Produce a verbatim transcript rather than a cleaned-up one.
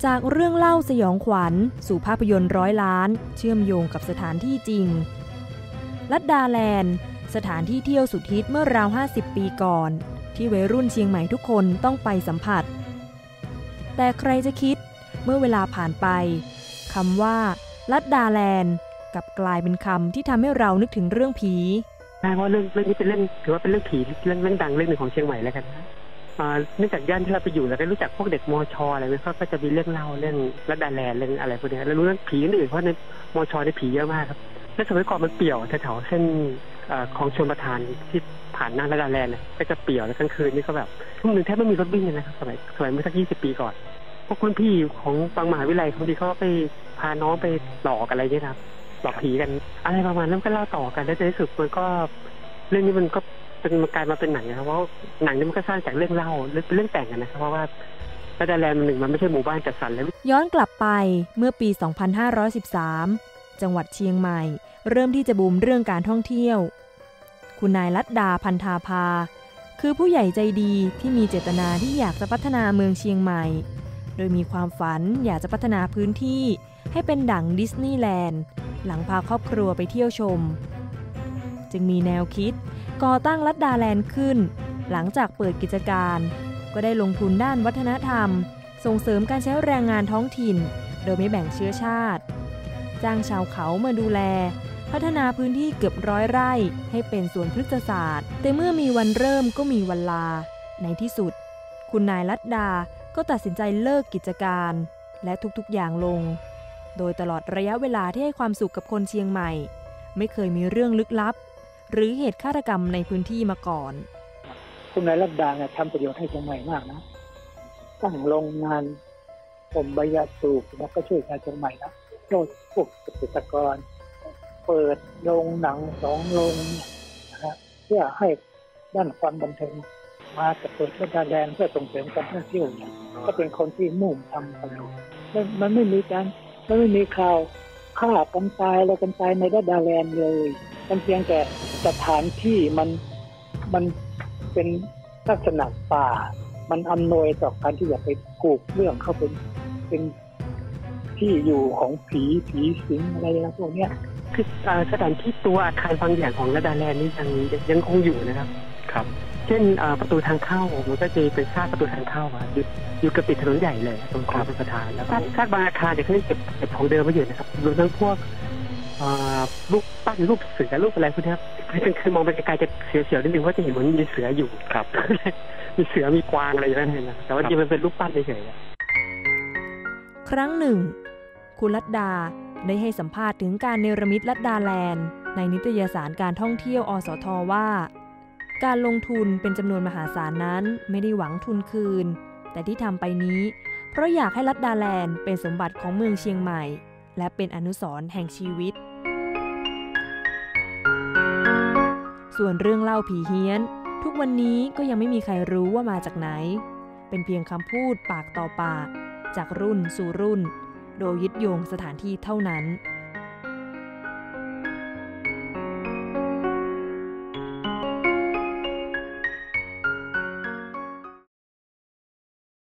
จากเรื่องเล่าสยองขวัญสู่ภาพยนตร์ร้อยล้านเชื่อมโยงกับสถานที่จริงลัดดาแลนด์สถานที่เที่ยวสุดฮิตเมื่อราวห้าสิบปีก่อนที่วัยรุ่นเชียงใหม่ทุกคนต้องไปสัมผัสแต่ใครจะคิดเมื่อเวลาผ่านไปคำว่าลัดดาแลนด์กลับกลายเป็นคำที่ทำให้เรานึกถึงเรื่องผีใช่เพราะเรื่องเรื่องนี้เป็นเรื่องถือว่าเป็นเรื่องผีเรื่องเรื่องดังเรื่องหนึ่งของเชียงใหม่แล้วกันเนื่องจากย่านที่เราไปอยู่แล้วก็รู้จักพวกเด็กมอชออะไรเขาก็จะมีเรื่องเล่าเรื่องลัดดาแลนด์เรื่องอะไรพวกนี้แล้วรู้เรื่องผีอื่นเพราะในมอชอในผีเยอะมากครับและสมัยก่อนมันเปี่ยวแถวๆเส้นของชลประทานที่ผ่านหน้าลัดดาแลนด์เนี่ยก็จะเปี่ยวแล้วกลางคืนนี่ก็แบบทุ่มหนึ่งแทบไม่มีรถวิ่งเลยนะครับสมัยสมัยเมื่อสักยี่สิบปีก่อนพวกคุณพี่ของบางมหาวิทยาลัยบางทีเขาไปพาน้องไปหลอกอะไรเนี่ยครับหลอกผีกันอะไรประมาณนั้นก็เล่าต่อกันแล้วในที่สุดมันก็เรื่องนี้มันก็เป็นกลายมาเป็นหนังนะครับเพราะหนังนี้มันก็สร้างจากเรื่องเล่าเป็นเรื่องแต่งกันนะครับเพราะว่าลัดดาแลนด์มันหนึ่งมันไม่ใช่หมู่บ้านจัดสรรแล้วย้อนกลับไปเมื่อปีสองพันห้าร้อยสิบสามจังหวัดเชียงใหม่เริ่มที่จะบูมเรื่องการท่องเที่ยวคุณนายลัดดาพันธาภาคือผู้ใหญ่ใจดีที่มีเจตนาที่อยากจะพัฒนาเมืองเชียงใหม่โดยมีความฝันอยากจะพัฒนาพื้นที่ให้เป็นดั่งดิสนีย์แลนด์หลังพาครอบครัวไปเที่ยวชมจึงมีแนวคิดก่อตั้งลัดดาแลนด์ขึ้นหลังจากเปิดกิจการก็ได้ลงทุนด้านวัฒนธรรมส่งเสริมการใช้แรงงานท้องถิ่นโดยไม่แบ่งเชื้อชาติจ้างชาวเขามาดูแลพัฒนาพื้นที่เกือบร้อยไร่ให้เป็นสวนพฤกษศาสตร์แต่เมื่อมีวันเริ่มก็มีวันลาในที่สุดคุณนายลัดดาก็ตัดสินใจเลิกกิจการและทุกๆอย่างลงโดยตลอดระยะเวลาที่ให้ความสุขกับคนเชียงใหม่ไม่เคยมีเรื่องลึกลับหรือเหตุฆาตกรรมในพื้นที่มาก่อนคุณนายลัดดาเนี่ยทำประโยชน์ให้เชียงใหม่มากนะตั้งโรงงานผมใบยาสูบแล้วก็ช่วยชาวเชียงใหม่นะโดยพวกเกษตรกรเปิดโรงหนังสองโรงนะฮะเพื่อให้ด้านความบันเทิงมาจะเปิดลัดดาแลนด์เพื่อส่งเสริมการท่องเที่ยวก็เป็นคนที่มุ่งทำประโยชน์มันไม่มีการมันไม่มีข่าวฆ่ากันตายอะไรกันตายในลัดดาแลนด์เลยมันเพียงแต่สถานที่มันมันเป็นลักษณะป่ามันอำนวยต่อการที่จะไปปลูกเรื่องเข้าเป็นเป็นที่อยู่ของผีผีสิงอะไรพวกเนี้ยคือสถานที่ตัวอาคารบางอย่างของลัดดาแลนด์นี่ยังยังคงอยู่นะครับครับเช่นประตูทางเข้ามันก็จะเป็นซากประตูทางเข้าอ่ะอยู่อยู่กับติดถนนใหญ่เลยตรงคลองประธานแล้วก็ซากบางอาคารเดี๋ยวเขาเก็บเก็บของเดิมไว้อยู่นะครับรวมทั้งพวกรูปปั้นรูปเสือรูปอะไรพวกนี้คือคือมองไปไกลๆจะเสียวๆนิดนึงว่าจะเห็นเหมือนมีเสืออยู่ครับมีเสือมีกวางอะไรอย่างนั้นเห็นนะแต่ว่าจริงมันเป็นรูปปั้นเฉยๆครั้งหนึ่งคุณลัดดาได้ให้สัมภาษณ์ถึงการเนรมิตลัดดาแลนด์ในนิตยสารการท่องเที่ยวอสทว่าการลงทุนเป็นจำนวนมหาศาลนั้นไม่ได้หวังทุนคืนแต่ที่ทำไปนี้เพราะอยากให้ลัดดาแลนด์เป็นสมบัติของเมืองเชียงใหม่และเป็นอนุสรณ์แห่งชีวิตส่วนเรื่องเล่าผีเฮี้ยนทุกวันนี้ก็ยังไม่มีใครรู้ว่ามาจากไหนเป็นเพียงคำพูดปากต่อปากจากรุ่นสู่รุ่นโดยยึดโยงสถานที่เท่านั้น